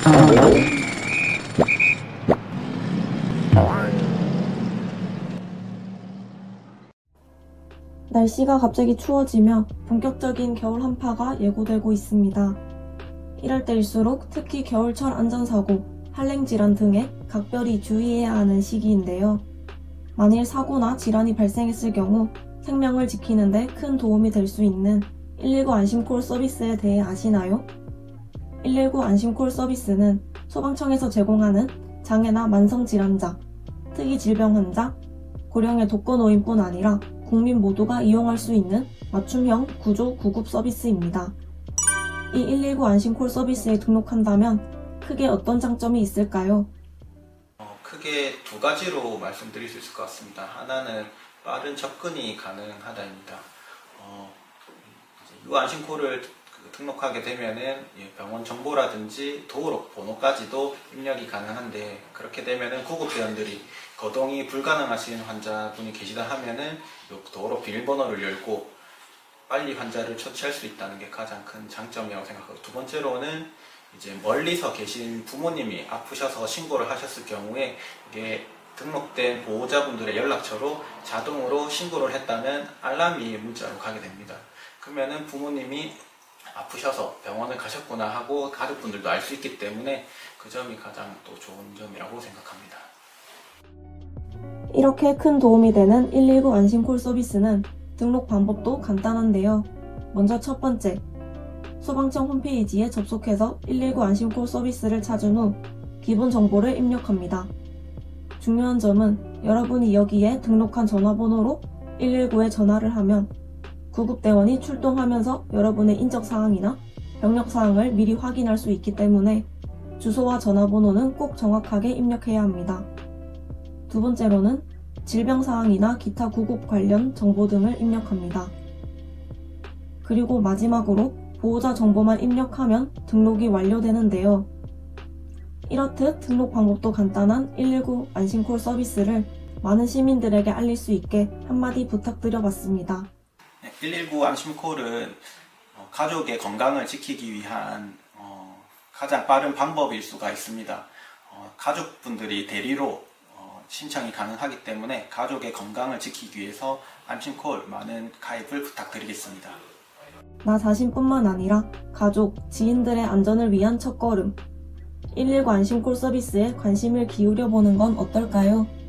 날씨가 갑자기 추워지며 본격적인 겨울 한파가 예고되고 있습니다. 이럴 때일수록 특히 겨울철 안전사고, 한랭질환 등에 각별히 주의해야 하는 시기인데요. 만일 사고나 질환이 발생했을 경우 생명을 지키는 데 큰 도움이 될 수 있는 119 안심콜 서비스에 대해 아시나요? 119 안심콜 서비스는 소방청에서 제공하는 장애나 만성질환자, 특이질병 환자, 고령의 독거노인뿐 아니라 국민 모두가 이용할 수 있는 맞춤형 구조 구급 서비스입니다. 이 119 안심콜 서비스에 등록한다면 크게 어떤 장점이 있을까요? 크게 두 가지로 말씀드릴 수 있을 것 같습니다. 하나는 빠른 접근이 가능하다입니다. 이 안심콜을 등록하게 되면은 병원 정보라든지 도어록 번호까지도 입력이 가능한데, 그렇게 되면은 구급대원들이 거동이 불가능하신 환자분이 계시다 하면은 도어록 비밀번호를 열고 빨리 환자를 처치할 수 있다는 게 가장 큰 장점이라고 생각하고, 두 번째로는 이제 멀리서 계신 부모님이 아프셔서 신고를 하셨을 경우에 이게 등록된 보호자분들의 연락처로 자동으로 신고를 했다면 알람이 문자로 가게 됩니다. 그러면은 부모님이 아프셔서 병원을 가셨구나 하고 가족분들도 알 수 있기 때문에 그 점이 가장 또 좋은 점이라고 생각합니다. 이렇게 큰 도움이 되는 119 안심콜 서비스는 등록 방법도 간단한데요. 먼저 첫 번째, 소방청 홈페이지에 접속해서 119 안심콜 서비스를 찾은 후 기본 정보를 입력합니다. 중요한 점은 여러분이 여기에 등록한 전화번호로 119에 전화를 하면 구급대원이 출동하면서 여러분의 인적사항이나 병력사항을 미리 확인할 수 있기 때문에 주소와 전화번호는 꼭 정확하게 입력해야 합니다. 두 번째로는 질병사항이나 기타 구급 관련 정보 등을 입력합니다. 그리고 마지막으로 보호자 정보만 입력하면 등록이 완료되는데요. 이렇듯 등록 방법도 간단한 119 안심콜 서비스를 많은 시민들에게 알릴 수 있게 한마디 부탁드려봤습니다. 119 안심콜은 가족의 건강을 지키기 위한 가장 빠른 방법일 수가 있습니다. 가족분들이 대리로 신청이 가능하기 때문에 가족의 건강을 지키기 위해서 안심콜 많은 가입을 부탁드리겠습니다. 나 자신뿐만 아니라 가족, 지인들의 안전을 위한 첫걸음, 119 안심콜 서비스에 관심을 기울여 보는 건 어떨까요?